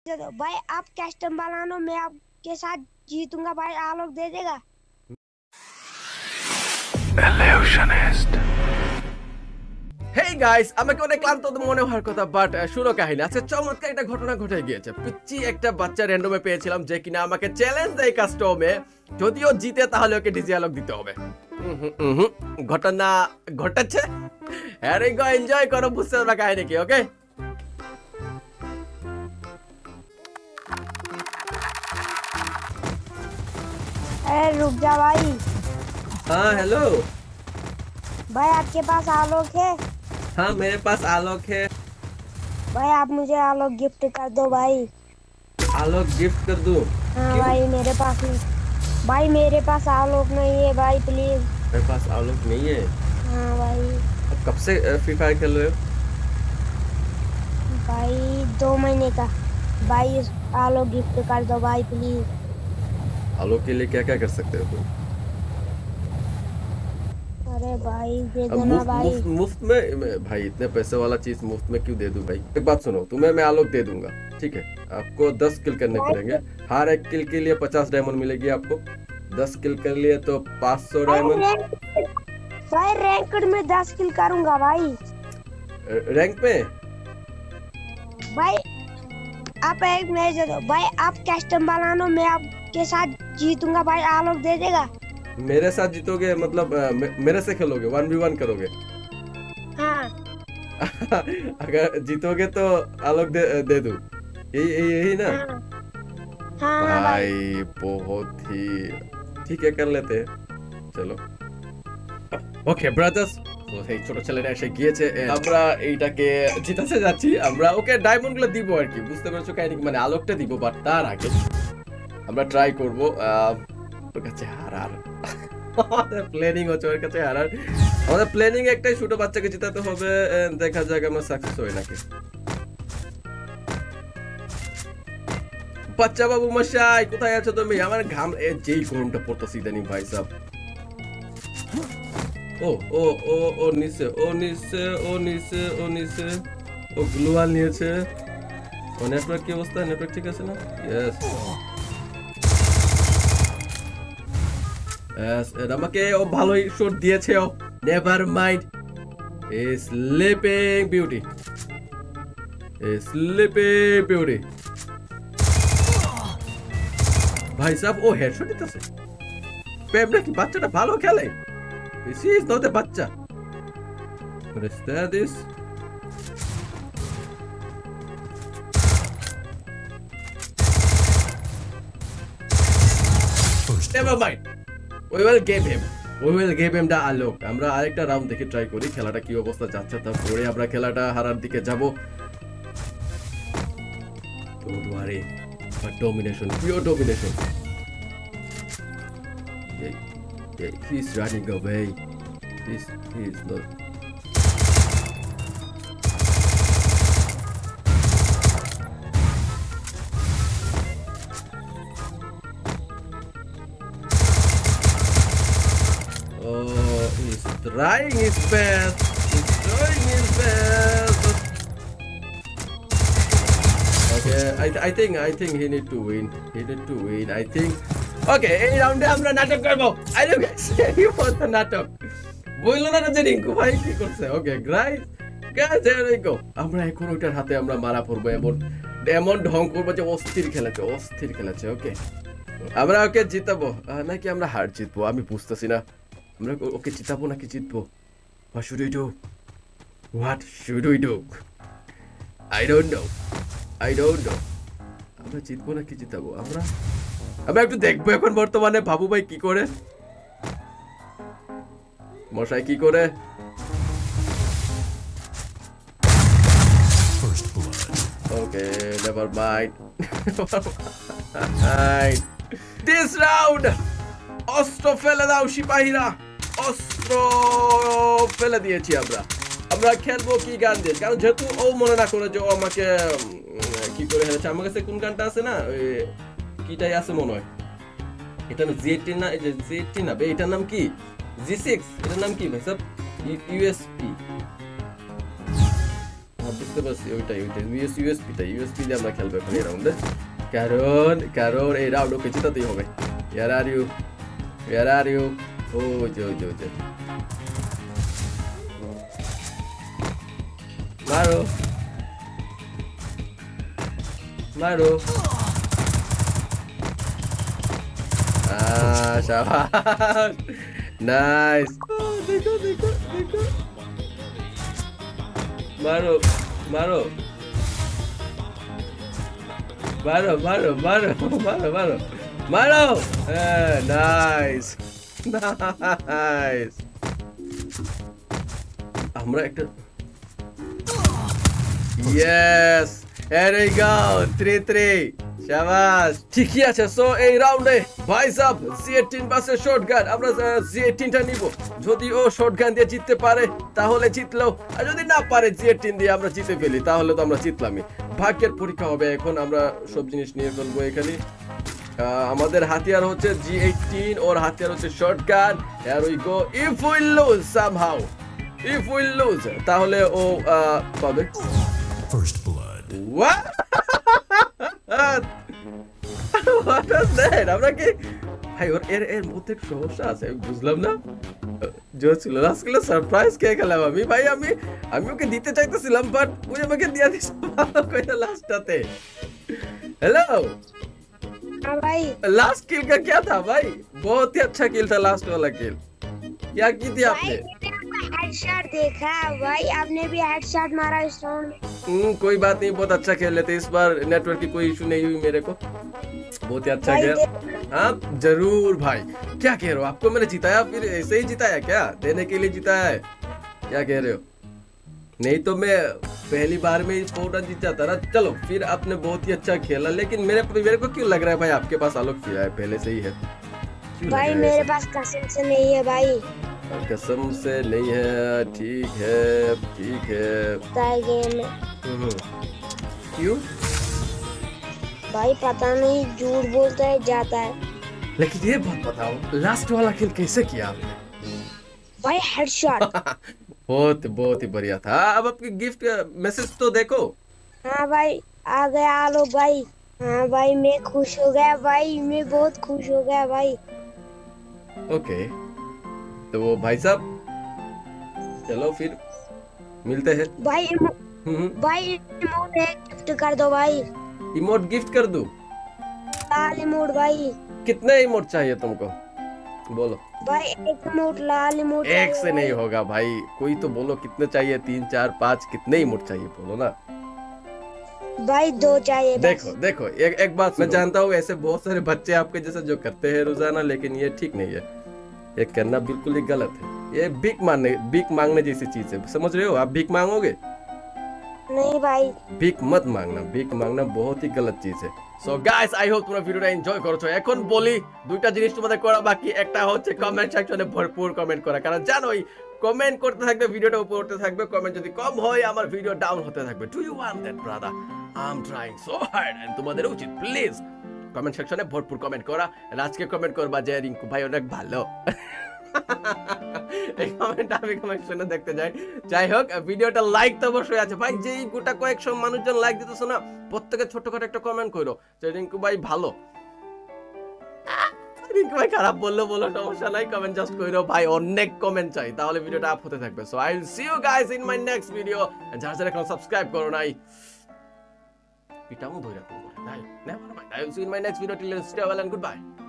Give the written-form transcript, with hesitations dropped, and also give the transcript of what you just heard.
भाई आप कस्टम बनाना, मैं आपके साथ जीतूंगा भाई। आलोक दे देगा। Illusionist। Hey guys, আমাকে অনেক ক্লান্ত তো মনে হওয়ার কথা, বাট শুনো কাহিনী আছে। চমৎকার একটা ঘটনা ঘটে গিয়েছে। পিচ্চি একটা বাচ্চা র্যান্ডমে পেয়েছিলাম যে কিনা আমাকে চ্যালেঞ্জ দেয় কাস্টমে, যদিও জিতে তাহলে ওকে ডিজে আলোক দিতে হবে। ঘটনা ঘটেছে, আরে গো এনজয় করো, বুঝতে পারবা কাহিনী কি। ওকে अरे रुक जा भाई। हाँ हेलो भाई आपके पास आलोक है? हाँ मेरे पास आलोक है। भाई आप मुझे आलोक गिफ्ट कर दो भाई। आलोक गिफ्ट कर दूं? हाँ भाई मेरे पास नहीं। भाई मेरे पास आलोक नहीं है भाई, प्लीज। मेरे पास आलोक नहीं है? हाँ भाई। अब कब से फ्री फायर खेल रहे हो? भाई 2 महीने का। भाई आलोक गिफ्ट कर दो भाई प्लीज। आलोक के लिए क्या क्या कर सकते हो तुम? अरे भाई दे देना भाई। मुफ्त में भाई, इतने पैसे वाला चीज मुफ्त में क्यों दे दूं भाई। एक बात सुनो, तुम्हें मैं आलोक दे दूंगा, ठीक है। आपको 10 किल करने पड़ेंगे। हर एक किल के लिए 50 डायमंड मिलेगी आपको। 10 किल कर लिए तो 500 डायमंड। भाई रैंकड में 10 किल करूंगा भाई। रैंक पे भाई आप एक मैच दे दो भाई। आप कस्टम बनाना, मैं आपके साथ जीतूंगा भाई। आलोक दे देगा। मेरे साथ जीतोगे मतलब मेरे से खेलोगे, 1v1 करोगे? हाँ। अगर जीतोगे तो आलोक दे दूं, यही ना? हाँ भाई बहुत ही ठीक है, कर लेते हैं চলো। ওকে ব্রাদার্স, তো সেই ছোট ছেলেটা এসে গিয়েছে, আমরা এইটাকে জিতাতে যাচ্ছি। আমরা ওকে ডায়মন্ড গুলো দিব আর কি, বুঝতে পারছো কাহিনী, মানে আলোকটা দিব। বাট তার আগে আমরা ট্রাই করব ওর কাছে হারার। আমাদের প্ল্যানিং হচ্ছে ওর কাছে হারার। আমাদের প্ল্যানিং একটাই, ছোট বাচ্চাকে জিতাতে হবে। দেখা যাক আমরা সাকসেস হই নাকি। বাচ্চা বাবু মশাই কোথায় আছো তুমি? আমার ঘাম যেই গরমটা পড়তেছে ইদানিং ভাই সাহেব। ও ও ও ও নিচে, ও নিচে, ও নিচে, ও নিচে, ও গ্লোয়াল নিয়েছে। ও নেটওয়ার্ক কি অবস্থা? নেটওয়ার্ক ঠিক আছে না? ইয়েস ইয়েস, আমাকে ও ভালোই শট দিয়েছে। ও never mind. A sleeping beauty, a sleeping beauty. ভাই সাহেব ও হেডশট দিতেছে। প্রেম নাকি বাচ্চাটা ভালো খেলে? This is not a বাচ্চা। What is this? Never mind. We will give him. We will give him the Alok. আমরা আরেকটা রাউন্ড দেখে ট্রাই করি খেলাটা কি অবস্থা যাচ্ছে, তারপরে আমরা খেলাটা হারার দিকে যাব। Don't worry. But domination, pure domination. He's running away. He's not. Oh, he's trying his best. He's trying his best. Okay, I think he need to win. He need to win. I think. Okay, এই রাউন্ডে আমরা নাটক করব। I don't say want নাটক। বললো না যে রিঙ্কু ভাই কি করছে। Okay guys, there we go. আমরা এখন ওটার হাতে আমরা মারা পড়বো, এমন ঢং করবো যে অস্থির খেলেছে। ওকে আমরা ওকে জিতাবো নাকি আমরা হার জিতবো আমি বুঝতেছি না। আমরা ওকে জিতাবো নাকি জিতবো? What should we do? I don't know. আমরা জিতবো নাকি জিতাবো? আমরা একটু দেখবো এখন বর্তমানে বাবু ভাই কি করে, মশাই কি করে। Okay never mind. This round অস্ত্র ফেলে দাও সিপাহীরা, অস্ত্র ফেলে দিয়েছি আমরা খেলবো কি গান দিয়ে, কারণ যেহেতু ও মনে না করে যে ও আমাকে কি করে হেরেছে। আমার কাছে কোন গানটা আছে না, কিটাই আছে মনে হয়, এটা না Z18 না, এই যে Z18 না বে, এটার নাম কি? G6, এটার নাম কি ভাই সব? USP। বুঝতে পারছি ওইটাই ইউএসপি দিয়ে আমরা খেলবো এখন এই রাউন্ডে কারণ এই রাউন্ড ওকে জিতাতেই হবে Where are you ও যে মারো शाबाश नाइस देखो मारो नाइस আমরা একটা यस there we go 3-3 शाबाश ঠিকই আছে সো এই রাউন্ডে ভাই সাহেব Z18 ভার্সেস শটগান আমরা Z18 টা নিব যদি ও শটগান দিয়ে জিততে পারে তাহলে জিতলো আর যদি না পারে Z18 দিয়ে আমরা জিতে ফেলি তাহলে তো আমরা জিতলামই ভাগ্যের পরীক্ষা হবে এখন আমরা সব জিনিস নিয়ে ফেলবো এখানে আমাদের হাতিয়ার হচ্ছে G18 ওর হাতিয়ার হচ্ছে shotgun here we go if we lose somehow তাহলে ও পাবে First blood. What? What was that? আমরা কি ভাই ওর এর মধ্যে সমস্যা আছে বুঝলাম না जो ছিল লাস্ট ক্লাস সারপ্রাইজ কে খেলাম আমি ওকে দিতে চাইতেছিলাম বাট ও আমাকে দিয়া দিছে কইটা লাস্টটাতে हेलो हां भाई लास्ट किल का क्या था भाई बहुत ही अच्छा किल था लास्ट वाला किल क्या की थी आपने हेडशॉट देखा भाई आपने भी हेडशॉट मारा इस राउंड में कोई बात नहीं बहुत अच्छा खेल लेते इस बार नेटवर्क की कोई इशू नहीं हुई मेरे को बहुत ही अच्छा खेल हाँ जरूर भाई क्या कह रहे हो आपको मैंने जिताया फिर ऐसे ही जिताया क्या देने के लिए जिताया है क्या कह रहे हो नहीं तो मैं पहली बार में 4 रन जीत जाता ना चलो फिर आपने बहुत ही अच्छा खेला लेकिन मेरे को क्यों लग रहा है भाई आपके पास आलोक किया है पहले से ही है भाई मेरे पास कसम से नहीं है भाई कसम से नहीं है ठीक है गेम में क्यों भाई पता नहीं झूठ बोलता है जाता है लेकिन ये बात बताओ लास्ट वाला किल कैसे किया आपने भाई हेडशॉट बहुत ही बढ़िया था अब आपकी गिफ्ट मैसेज तो देखो हाँ भाई आ गया आलो भाई हाँ भाई मैं खुश हो गया भाई मैं बहुत खुश हो गया भाई ओके तो वो भाई साहब चलो फिर मिलते हैं भाई इमोट गिफ्ट कर दो भाई इमोट गिफ्ट कर दूं लाल इमोट भाई कितने इमोट चाहिए तुमको बोलो भाई एक इमोट लाल इमोट एक से नहीं होगा भाई कोई तो बोलो कितने चाहिए 3 4 5 कितने इमोट चाहिए बोलो ना भाई 2 चाहिए देखो एक बात मैं जानता हूँ ऐसे बहुत सारे बच्चे आपके जैसे जो करते हैं रोजाना लेकिन ये ठीक नहीं है ये करना बिल्कुल ही गलत है ये भीख मांगने जैसी चीज है समझ रहे हो आप भीख मांगोगे नहीं भाई भीख मत मांगना भीख मांगना बहुत ही गलत चीज है সো গাইস আই হোপ তোমরা ভিডিওটা এনজয় করেছো এখন বলি দুইটা জিনিস তোমাদের করা বাকি একটা হচ্ছে কমেন্ট সেকশনে ভরপুর কমেন্ট করা কারণ জানোই কমেন্ট করতে থাকবে ভিডিওটা উপরে উঠতে থাকবে কমেন্ট যদি কম হয় আমার ভিডিও ডাউন হতে থাকবে do you want that brother I am trying so hard and তোমাদের উচিত প্লিজ কমেন্ট সেকশনে ভরপুর কমেন্ট করা আর আজকে কমেন্ট করবা যে রিঙ্কু ভাই অনেক ভালো এই কমেন্ট আমি কমেন্ট শুনে দেখতে যাই হোক ভিডিওটা লাইক তো অবশ্যই আছে ভাই যেই গোটা কয়েকশো মানুষজন লাইক দিতেছ না প্রত্যেকে ছোটখাটো একটা কমেন্ট করো যে রিঙ্কু ভাই ভালো রিঙ্কু ভাই খারাপ বললো বলো সমস্যা নাই কমেন্ট জাস্ট করো ভাই অনেক কমেন্ট চাই তাহলে ভিডিওটা আপ হতে থাকবে so I will see you guys in my next video যারা এখন সাবস্ক্রাইব করো নাই পিটামু ধইরা তোমরা তাই never mind I will see you in my next video till then stay well and good by